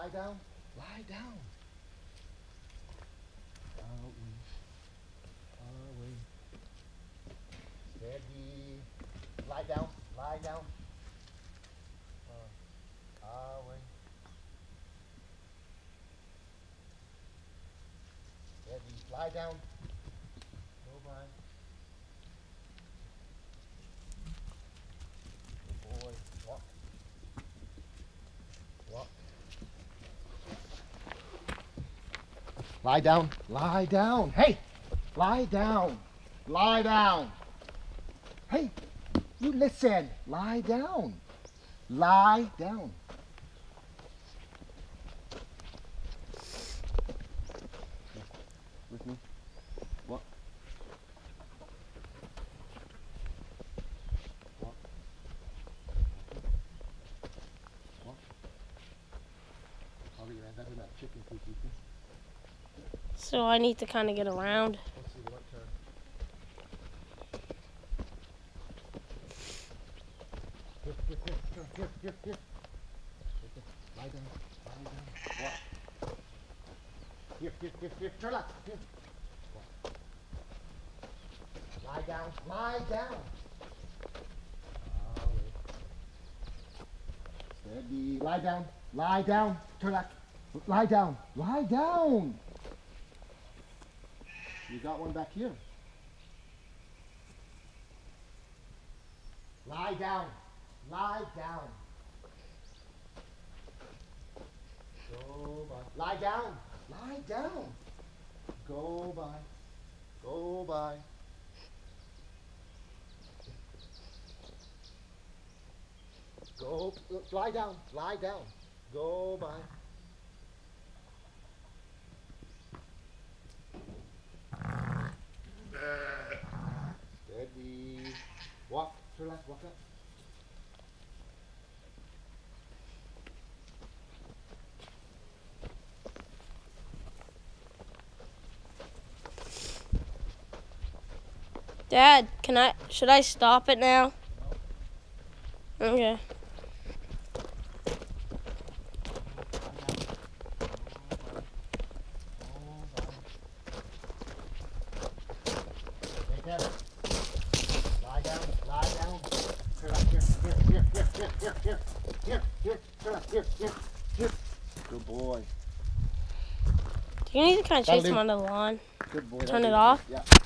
Lie down. Lie down. Away. Steady. Lie down. Lie down. Away. Steady. Lie down. Go by. Good boy. Walk. Walk. Lie down. Lie down. Hey! Lie down. Lie down. Hey! You listen. Lie down. Lie down. With me. Walk. Walk. Walk. How are you end up in that chicken coop, Ethan? So I need to kind of get around. Let's see what turn. Here. Lie down. Lie down. Walk. Here. Turn left. Here. Walk. Lie down. Lie down. Steady. Lie down. Lie down. Turn left. Lie down. Lie down. You got one back here. Lie down. Lie down. Go by. Lie down. Lie down. Go by. Go by. Go. Lie down. Lie down. Go by. Steady. Walk. Turn left. Walk up. Dad, should I stop it now? No. Okay. Lie down. Lie down. Turn left. Here. Turn left. Here. Good boy. Do you need to kind of chase him on the lawn? Good boy. Turn it off? Yeah.